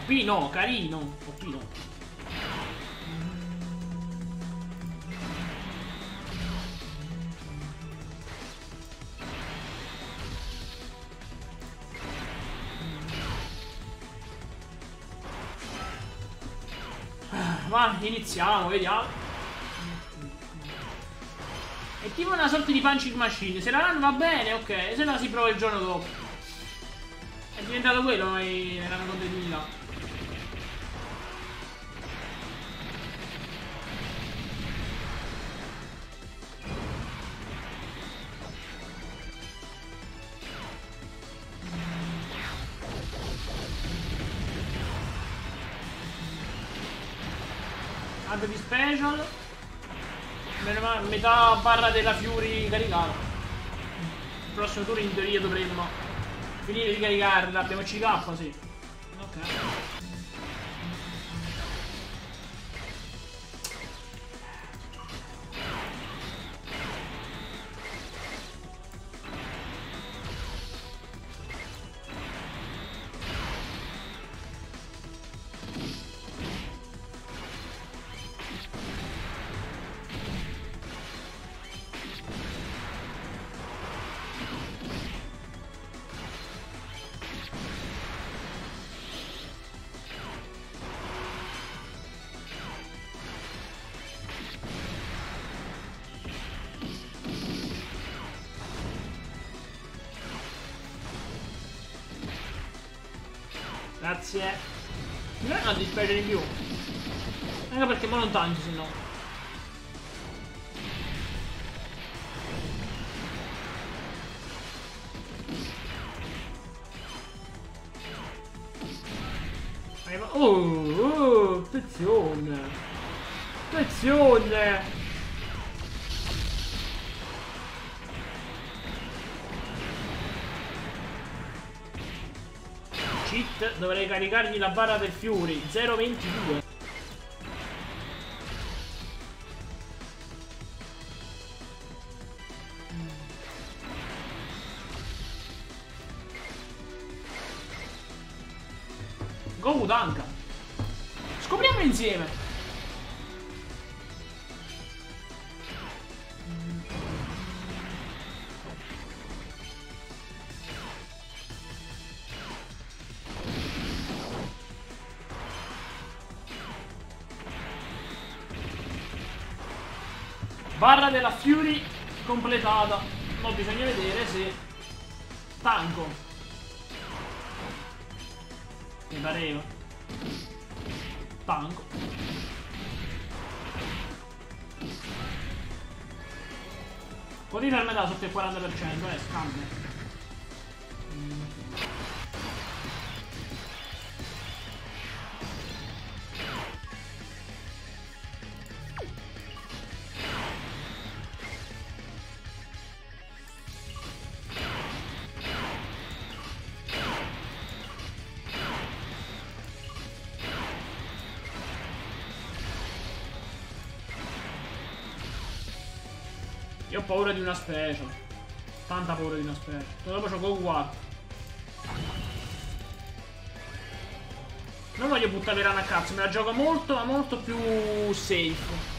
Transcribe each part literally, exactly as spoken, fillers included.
P no, carino. O P no. Va, iniziamo, vediamo. È tipo una sorta di punching machine. Se la run va bene, ok. Se la si prova il giorno dopo. È diventato quello nella continuità. Ad di special. Metà barra della Fury caricata. Il prossimo turno in teoria dovremmo finire di caricarla. Abbiamo C K, sì. Ok. Grazie. Non è una disperazione in più. Anche perché mo non tanto, se no. Oh, oh, attenzione. Attenzione. Cheat, dovrei caricargli la barra del Fury. zero ventidue. Goku tanka. Scopriamo insieme. Barra della Fury completata. Ma bisogna vedere se tanco. Mi pareva. Tanco. Può dire me da sotto il quaranta per cento, eh, scambia. Io ho paura di una special. Tanta paura di una special. Dopo c'ho Goku quattro. Non voglio buttare rana a cazzo, me la gioco molto, ma molto più safe.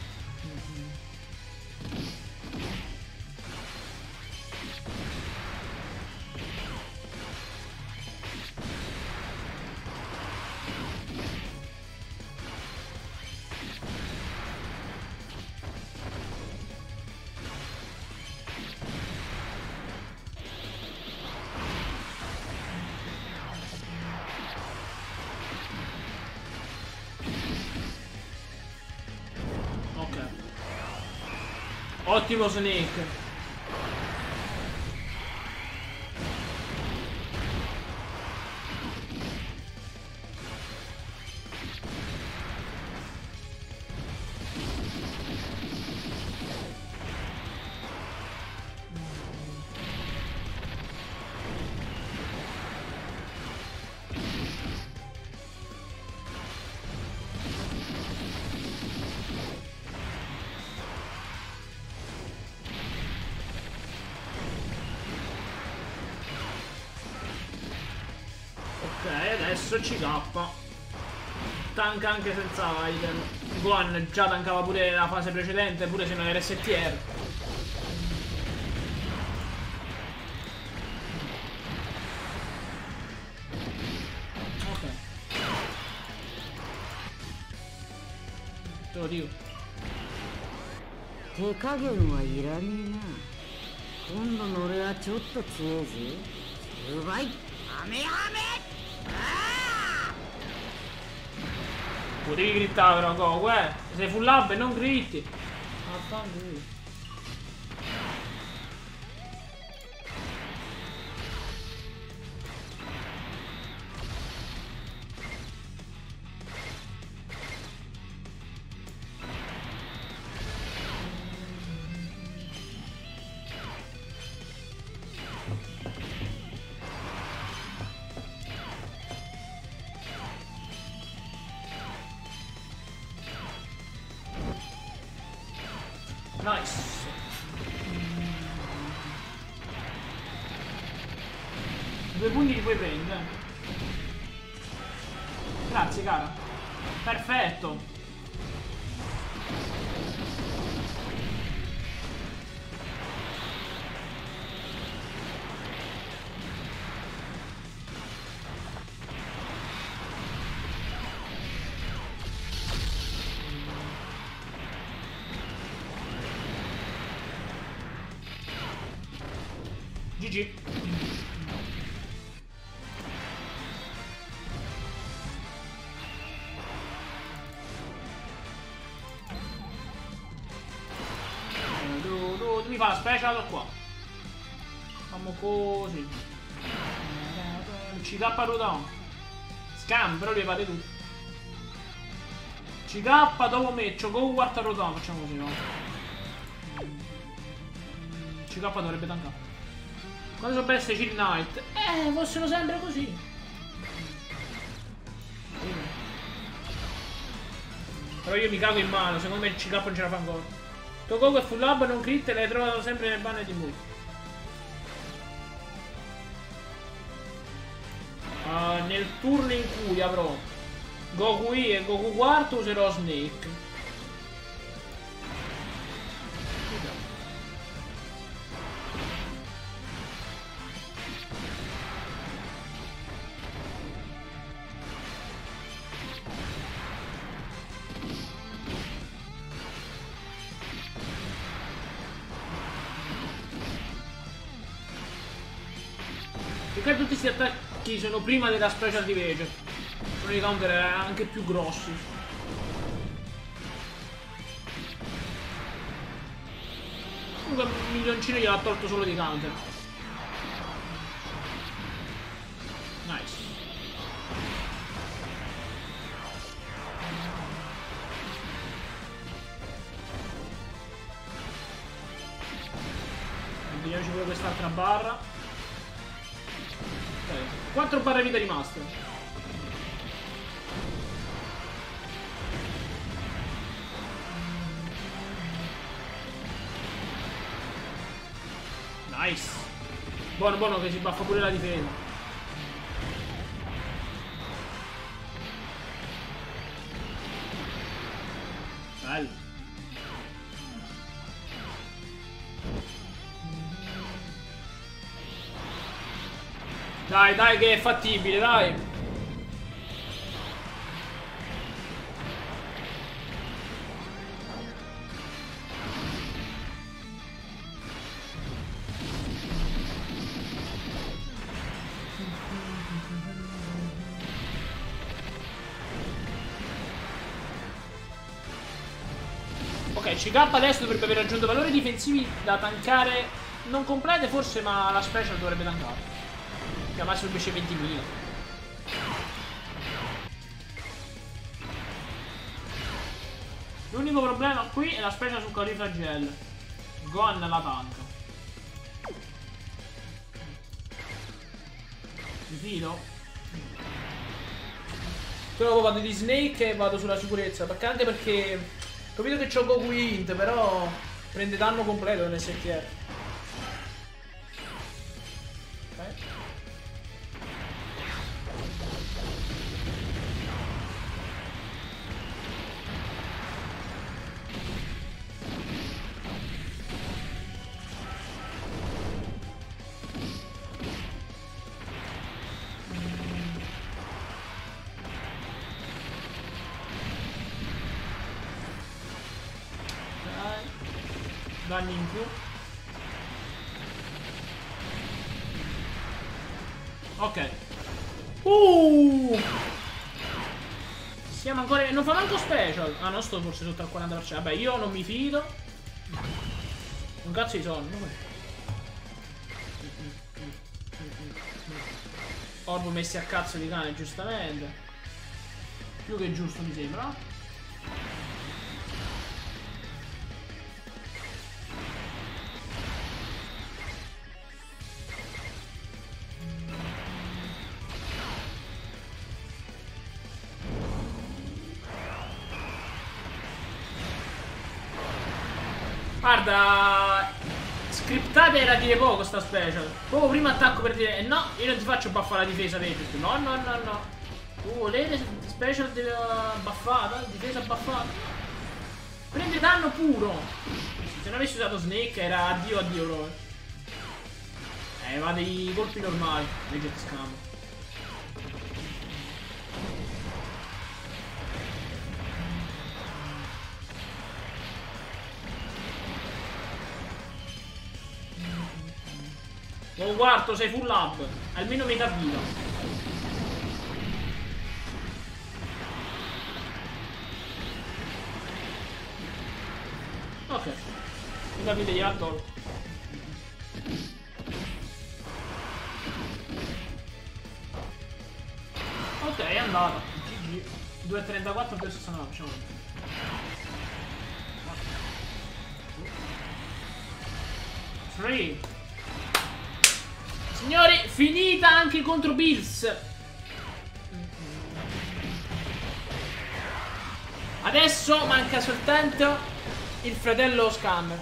Ottimo Snake. Ok, adesso C K. tanka anche senza item. Gohan già tankava pure la fase precedente, pure se non era S T R. Ok. Te lo dico. 手加減はいらねえな。今度の俺はちょっと強いぜ。うまい。アメハメ。 Potevi grittare però Goku, eh. Sei full up e non gritti. Affanculo. Nice. Due punti li puoi prendere. Grazie cara. Perfetto. G G. Tu, tu, tu mi fa la special qua. Facciamo così. C K Rodan. Scam, però li fate tutti. C K dopo me, Goku quarta Rodan. Facciamo così, no? C K dovrebbe tankare. Quando sono beste Chill Knight? Eh, fossero sempre così. Però io mi cago in mano, secondo me il C K non ce la fa ancora. Goku è full up, non crit e l'hai trovato sempre nel banner di Mu. Uh, nel turno in cui avrò Goku I e Goku quarto userò Snake. Perché tutti questi attacchi sono prima della special di Vegeta. Sono i counter anche più grossi. Comunque un milioncino gliel'ha tolto solo di counter. Nice. Vediamoci pure quest'altra barra. quattro barre vita rimaste. Nice. Buono, buono che si buffa pure la difesa. Bello. Dai, dai, che è fattibile, dai. Ok, C K adesso dovrebbe aver raggiunto valori difensivi da tankare non complete forse, ma la special dovrebbe tankare. Che al massimo invece ventimila. L'unico problema qui è la special su Caulifla Gel. Gohan la tanka. Mi fido? Però vado di Snake e vado sulla sicurezza. Perché anche perché capito che c'ho Goku Int, però prende danno completo nel S T R. Ok. Danni in più. Ok. Uh! Siamo ancora... Non fa manco special. Ah, no, sto forse sotto al quaranta per cento. Vabbè, io non mi fido. Un cazzo di sonno. Orbo messi a cazzo di cane, giustamente. Più che giusto, mi sembra. Guarda, scriptata era dire poco sta special. Proprio primo attacco per dire eh, no, io non ti faccio buffare la difesa, vedi? No, no, no, no. Tu volete special buffata? Difesa buffata? Prende danno puro. Se non avessi usato Snake era addio addio proprio. Eh, va dei colpi normali. Legge scambio. Un quarto, sei full up. Almeno metà vita. Ok. Metà vita gliela tolto. Ok, è andata. G G. due e trentaquattro più sessantanove. Facciamo. tre. Signori, finita anche contro Bills. Adesso manca soltanto il fratello Scammer.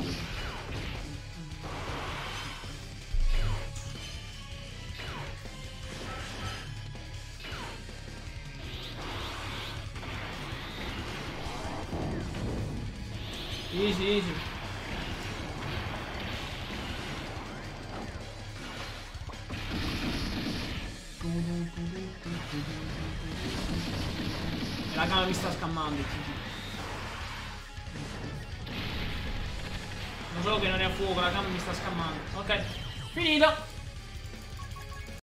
Easy, easy. La cama mi sta scammando. Lo so che non è a fuoco, la cama mi sta scammando. Ok, finito.